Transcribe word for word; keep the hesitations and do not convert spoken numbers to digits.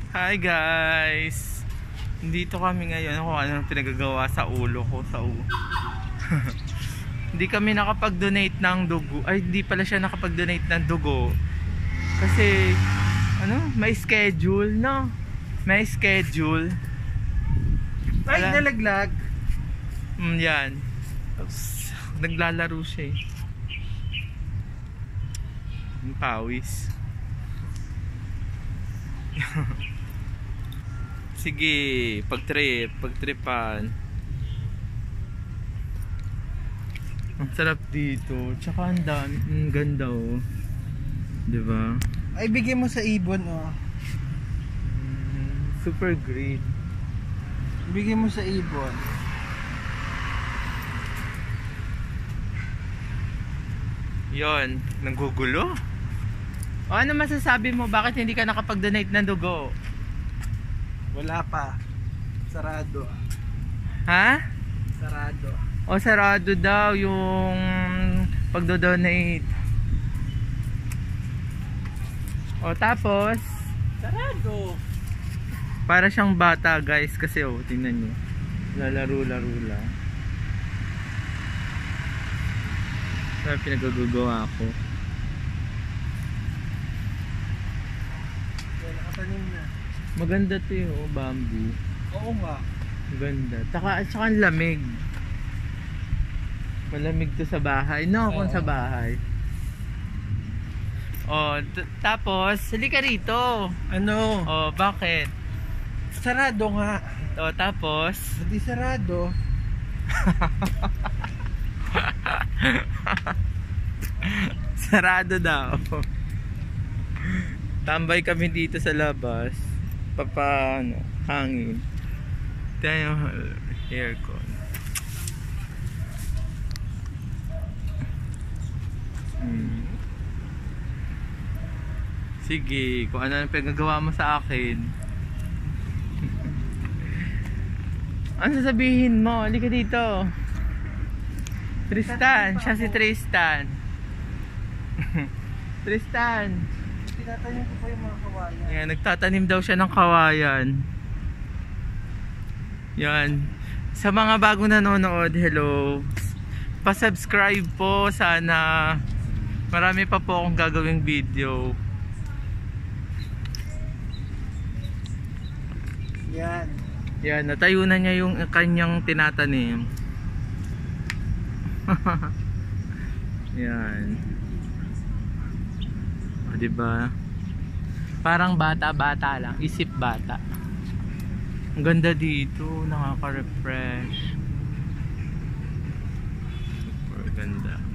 Hi guys! Dito kami ngayon kung ano pinagagawa sa ulo ko sa ulo. Hindi kami nakapag-donate ng dugo. Ay, hindi pala siya nakapag-donate ng dugo. Kasi ano, may schedule, no? May schedule. Ay, nalaglag. Mm, yan. Tapos, naglalaro siya eh. Ang pawis. Sige, pag-trip, pag-tripan. Ang sarap dito. Tsaka ang dami, ang ganda oh. Diba? Ay, bigay mo sa ibon oh. Mm, super great. Bigay mo sa ibon. Yon, nanggugulo. O ano masasabi mo? Bakit hindi ka nakapag-donate ng dugo? Wala pa. Sarado. Ha? Sarado. O sarado daw yung pagdo-donate. O tapos Sarado. para siyang bata guys kasi oh, tingnan niyo. Lalaro-laro lang. Pero pinagagawa ko. Yan, nakatanim na. Maganda to yung oh, bamboo. Oo nga. Maganda. Taka, at saka ang lamig. Malamig to sa bahay. No, kung sa bahay. Oh, tapos, halika rito. Ano? Oh, bakit? Sarado nga. Oh, tapos? Hindi sarado. Sarado daw. Tambay kami dito sa labas. Papa, ano, hangin. Tayo, aircon. Hmm. Sige, kung ano ang pinagagawa mo sa akin. Ano sasabihin mo? Halika dito. Tristan, siya si Tristan. Tristan. Tinatanim ko pa yung mga kawayan. Yan, nagtatanim daw siya ng kawayan. Yan. Sa mga bagong nanonood, hello. Pa-subscribe po sana. Marami pa po akong gagawing video. Yan. Yan, natayo na niya yung kanyang tinatanim. Yan. O, diba? Parang bata-bata lang. Isip bata. Ang ganda dito. Nakaka-refresh. Super ganda.